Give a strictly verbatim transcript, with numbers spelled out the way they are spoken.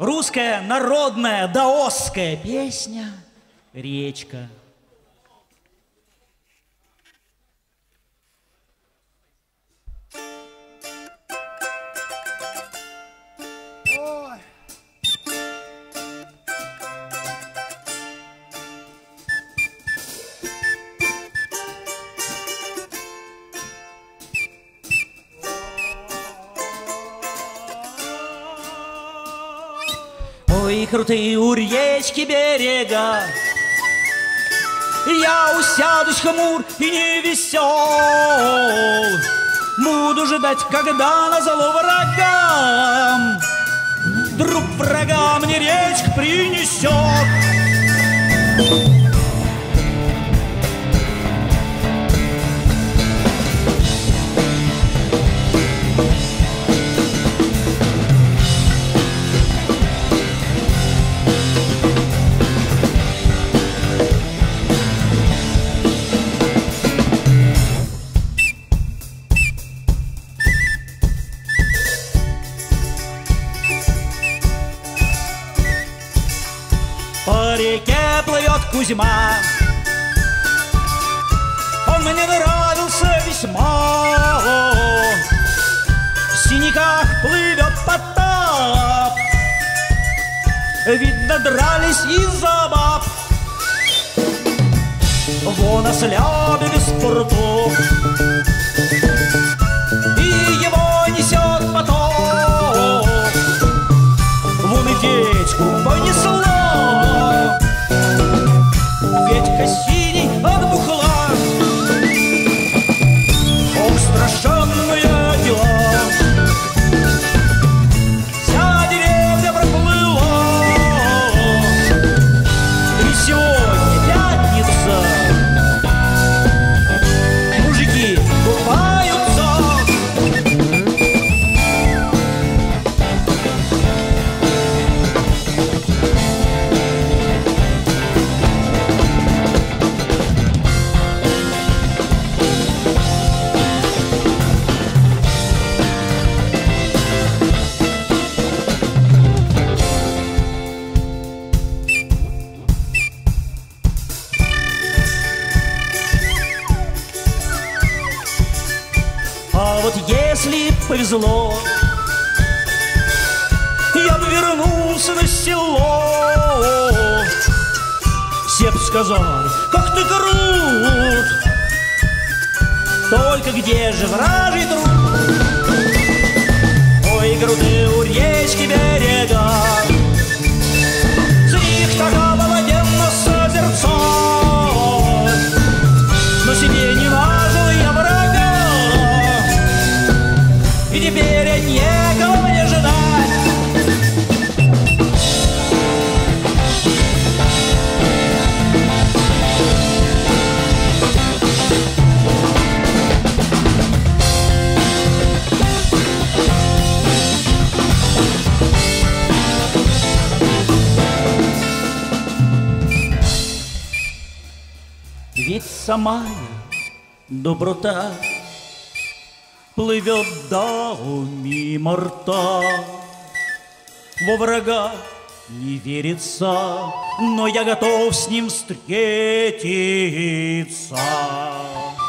Русская народная даосская песня «Речка». Ой, крутые у речки берега, я усядусь хмур и не весел, буду ждать, когда назло врагам друг врага мне речка принесет. По реке плывет Кузьма, он мне нравился весьма. В синяках плывет Потап, видно, дрались из-за баб. Вон ослябе без спортов, и его несет поток. Вон и Федьку понесло, Федька синий от бухла. Ох, страшенные дела, вся деревня проплыла. И сегодня пятница, мужики купаются. А вот если повезло, я бы вернулся на село. Все б сказали, как ты крут, только где же вражий труд? Ой, крутые у речки берега, с них так обалденно созерцать. Но себе не нажил я врага, и теперь некого мне ждать. Ведь самая доброта плывет да мимо рта. Во врага не верится, но я готов с ним встретиться.